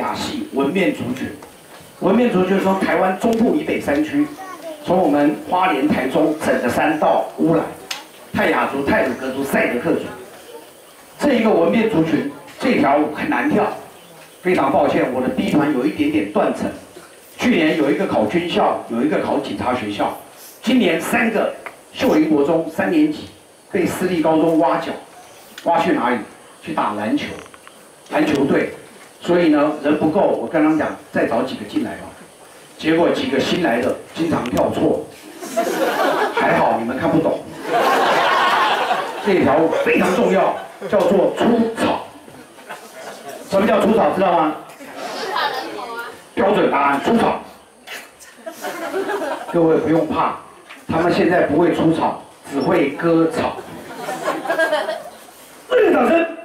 亚系纹面族群。纹面族群从台湾中部以北山区，从我们花莲、台中整个山到乌来、泰雅族、太鲁阁族、赛德克族，这一个纹面族群这条舞很难跳。非常抱歉，我的 B 团有一点点断层。去年有一个考军校，有一个考警察学校，今年3个秀林国中3年级被私立高中挖角，挖去哪里？去打篮球，篮球队。所以呢，人不够，我跟他们讲，再找几个进来吧。结果几个新来的经常跳错，还好你们看不懂。这条舞非常重要，叫做出草。什么叫出草？知道吗？标准答案，出草。各位不用怕，他们现在不会出草，只会割草。热烈掌声！